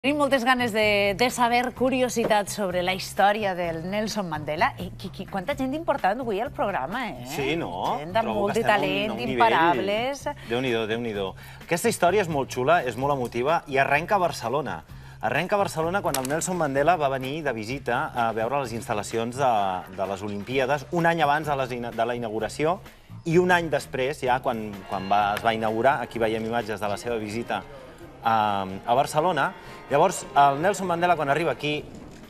Tenim moltes ganes de saber curiositats sobre la història del Nelson Mandela. I quanta gent important avui al programa, eh? Sí, no? Gent amb molt de talent, imparables. Déu-n'hi-do, Déu-n'hi-do. Aquesta història és molt xula, és molt emotiva i arrenca a Barcelona. Arrenca a Barcelona quan el Nelson Mandela va venir de visita a veure les instal·lacions de les Olimpíades un any abans de la inauguració i un any després, ja quan es va inaugurar, aquí veiem imatges de la seva visita a Barcelona. Llavors, el Nelson Mandela, quan arriba aquí,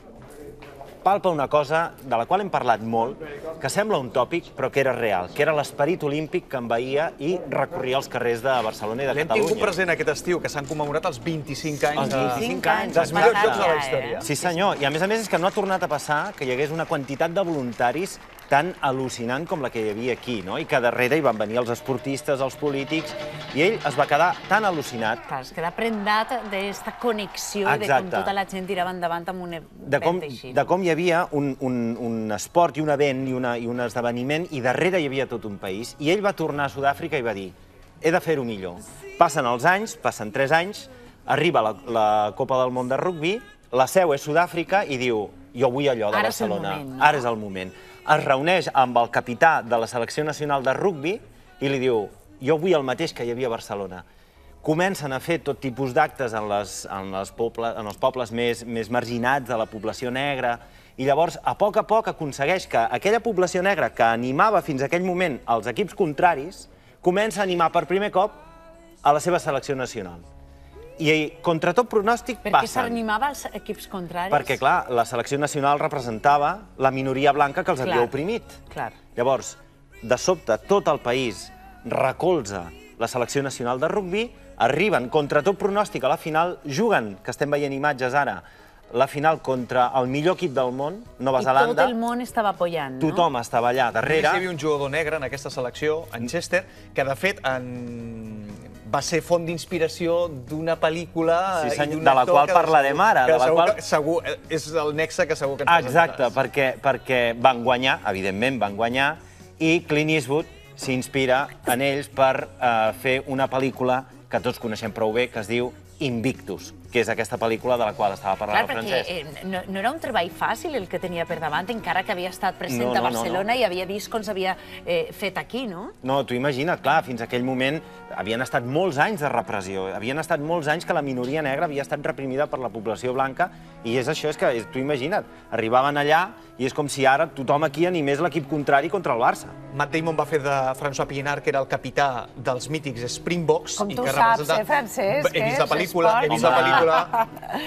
palpa una cosa de la qual hem parlat molt, que sembla un tòpic, però que era real, que era l'esperit olímpic que envaïa i recorria els carrers de Barcelona i de Catalunya. L'hem tingut present aquest estiu, que s'han commemorat els 25 anys dels millors jocs de la història. Sí, senyor. I a més és que no ha tornat a passar que hi hagués una quantitat de voluntaris tan al·lucinant com la que hi havia aquí, no? I que darrere hi van venir els esportistes, els polítics, i ell es va quedar tan al·lucinat. Clar, es queda prendat d'aquesta connexió i de com tota la gent tirava endavant amb un event així. De com hi havia un esport i un event i un esdeveniment i darrere hi havia tot un país. I ell va tornar a Sud-àfrica i va dir: he de fer-ho millor. Passen els anys, passen 3 anys, arriba la Copa del Món de rugbi, la seu és Sud-àfrica i diu: jo vull allò de Barcelona. Ara és el moment. Es reuneix amb el capità de la selecció nacional de rugbi i li diu: jo vull el mateix que hi havia a Barcelona. Comencen a fer tot tipus d'actes en els pobles més marginats de la població negra i llavors, a poc aconsegueix que aquella població negra que animava fins a aquell moment els equips contraris comença a animar per primer cop a la seva selecció nacional. I contra tot pronòstic passen. Per què s'animava als equips contraris? Perquè, clar, la selecció nacional representava la minoria blanca que els havia oprimit. Llavors, de sobte, tot el país recolza la selecció nacional de rugbi, arriben contra tot pronòstic a la final, juguen, que estem veient imatges ara, la final contra el millor equip del món, Nova Zelanda. I tot el món estava apoyant, no? Tothom estava allà darrere. Hi havia un jugador negre en aquesta selecció, en Chester, que de fet va ser font d'inspiració d'una pel·lícula de la qual parlarem ara. És el nexe que segur que ens presentaràs. Exacte, perquè van guanyar, evidentment van guanyar, i Clint Eastwood s'inspira en ells per fer una pel·lícula que tots coneixem prou bé, que es diu Invictus, que és aquesta pel·lícula de la qual estava parlant el Francesc. Clar, perquè no era un treball fàcil el que tenia per davant, encara que havia estat present a Barcelona i havia vist com s'havia fet aquí, no? No, t'ho imagina't, clar, fins a aquell moment havien estat molts anys de repressió, havien estat molts anys que la minoria negra havia estat reprimida per la població blanca, i és això, és que t'ho imagina't, arribaven allà i és com si ara tothom aquí animés l'equip contrari contra el Barça. Matt Damon va fer de François Pienaar, que era el capità dels mítics Springboks. Com tu saps, Francesc? He vist la pel·lícula,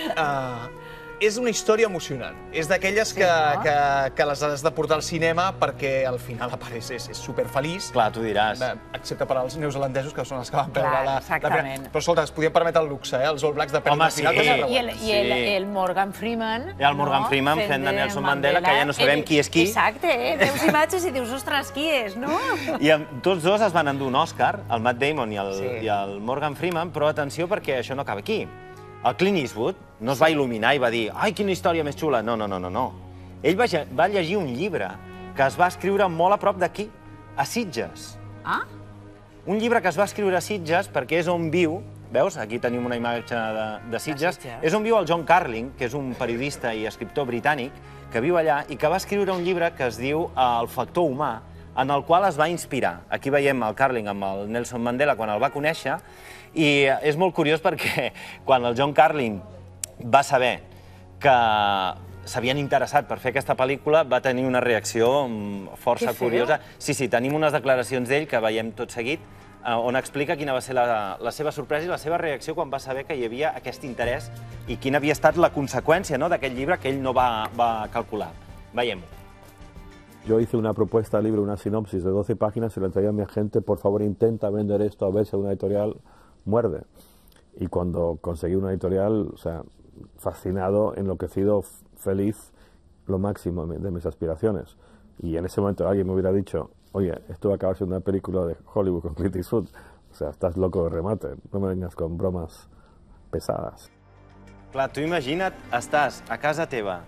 és una història emocionant. És d'aquelles que les has de portar al cinema perquè al final apareix, és superfeliç. Clar, tu diràs. Excepte per als neozelandesos, que són els que van perdre la final. Però escolta, es podien permetre el luxe, els All Blacks, de perdre la final. I el Morgan Freeman. I el Morgan Freeman fent de Nelson Mandela, que ja no sabem qui és qui. Exacte, veus imatges i dius, ostres, qui és, no? I tots dos es van endur un Òscar, el Matt Damon i el Morgan Freeman, però atenció perquè això no acaba aquí. El Clint Eastwood no es va il·luminar i va dir «Ai, quina història més xula!» No. Ell va llegir un llibre que es va escriure molt a prop d'aquí, a Sitges. Ah? Un llibre que es va escriure a Sitges perquè és on viu, veus, aquí tenim una imatge de Sitges, és on viu el John Carling, que és un periodista i escriptor britànic, que viu allà i que va escriure un llibre que es diu El factor humà, en el qual es va inspirar. Aquí veiem el Carling amb el Nelson Mandela quan el va conèixer, i és molt curiós perquè quan el John Carling va saber que s'havien interessat per fer aquesta pel·lícula, va tenir una reacció força curiosa. Sí, tenim unes declaracions d'ell que veiem tot seguit, on explica quina va ser la seva sorpresa i la seva reacció quan va saber que hi havia aquest interès i quina havia estat la conseqüència d'aquest llibre que ell no va calcular. Veiem-ho. Yo hice una propuesta de libro, una sinopsis de 12 páginas y le entregué a mi agente: por favor, intenta vender esto, a ver si una editorial muerde. Y cuando conseguí una editorial, o sea, fascinado, enloquecido, feliz, lo máximo de mis aspiraciones. Y en ese momento alguien me hubiera dicho: oye, esto va a acabar siendo una película de Hollywood con Clint Eastwood. O sea, estás loco de remate, no me vengas con bromas pesadas. Clar, tu imagina't, estàs a casa teva,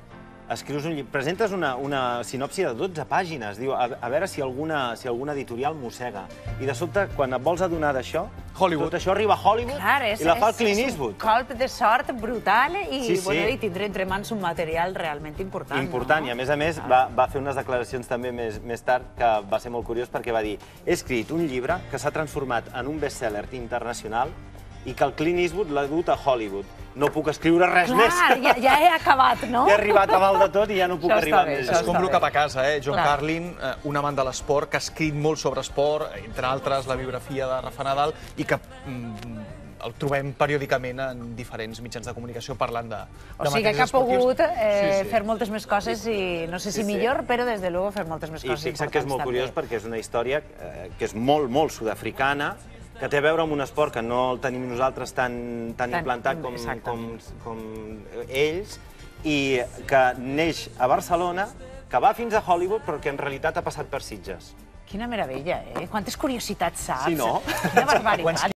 escrius un llibre, presentes una sinopsi de 12 pàgines, diu, a veure si alguna editorial mossega. I de sobte, quan et vols adonar d'això, tot això arriba a Hollywood i la fa el Clint Eastwood. És un colp de sort brutal i tindré entre mans un material realment important. Important, i a més va fer unes declaracions també més tard que va ser molt curiós perquè va dir: he escrit un llibre que s'ha transformat en un best-seller internacional i que el Clint Eastwood l'ha dut a Hollywood. No puc escriure res més. Clar, ja he acabat, no? He arribat a dalt de tot i ja no puc arribar més. Escombro cap a casa, John Carlin, un amant de l'esport, que ha escrit molt sobre esport, entre altres la biografia de Rafa Nadal, i que el trobem periòdicament en diferents mitjans de comunicació parlant de matèries esportives. O sigui que ha pogut fer moltes més coses i no sé si millor, però des de luego fer moltes més coses importants. I fixa't que és molt curiós perquè és una història que és molt, molt sud-africana, que té a veure amb un esport que no el tenim nosaltres tan implantat com ells, i que neix a Barcelona, que va fins a Hollywood, però que en realitat ha passat per Sitges. Quina meravella, eh? Quantes curiositats saps. Sí, no? Quina barbaritat.